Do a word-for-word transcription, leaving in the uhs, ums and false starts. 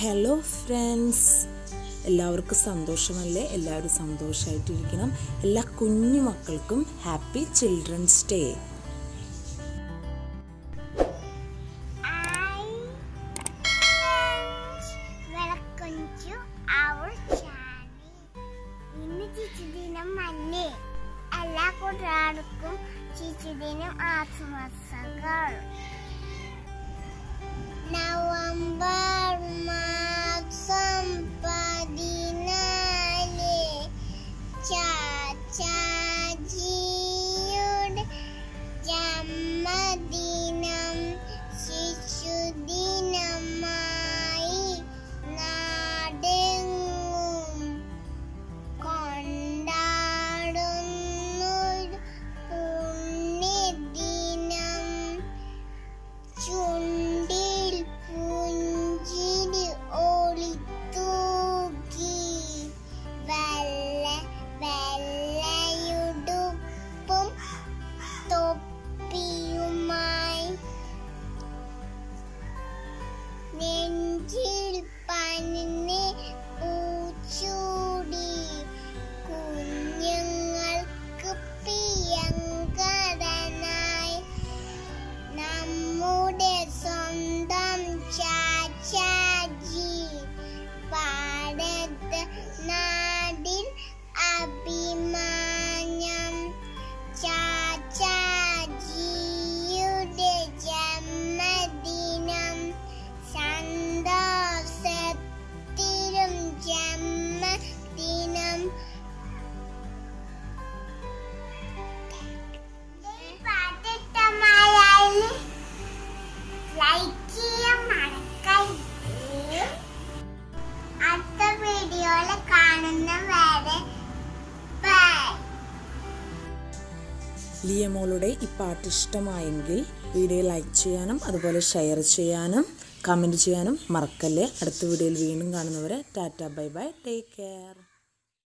Hello friends, എല്ലാവർക്കും സന്തോഷമല്ലേ? എല്ലാവരും സന്തോഷമായിട്ടിരിക്കണം. എല്ലാ കുഞ്ഞു മക്കൾക്കും ഹാപ്പി ചിൽഡ്രൻസ് ഡേ. എല്ലാ കൂട്ടുകാർക്കും ചേച്ചിദിനം ആശംസകൾ. നവംബർ മാസം പതിനാല് ചാച്ചാജിയുടെ ജന്മദിനം. ശിശുദിനമായി നാടെങ്ങും കൊണ്ടാടുന്നൊരു പുണ്യദിനം. ചുണ്ടിൽ പുഞ്ചിരി ഒളിത്തൂകി വെള്ള വെള്ളയുടുപ്പും തൊപ്പിയുമായി നെഞ്ചിൽ പനിന് പൂച്ചൂടി കുഞ്ഞുങ്ങൾക്ക് പ്രിയങ്കരനായി നമ്മുടെ സ്വന്തം ചാച്ചാജി. ഭാരത നാടിൻ അഭിമാനം. ചാച്ചാജിയുടെ ജന്മദിനം സന്തോഷത്തിലും ജന്മദിനം. ലൈക്ക് ചെയ്യാൻ മറക്കരുത്. അടുത്ത വീഡിയോയിൽ കാണുന്നവരെ ബൈ. ലിയ മോളുടെ ഈ പാട്ട് ഇഷ്ടമായെങ്കിൽ വീഡിയോ ലൈക്ക് ചെയ്യാനും അതുപോലെ ഷെയർ ചെയ്യാനും കമൻറ്റ് ചെയ്യാനും മറക്കല്ലേ. അടുത്ത വീഡിയോയിൽ വീണ്ടും കാണുന്നവരെ tata bye bye, take care.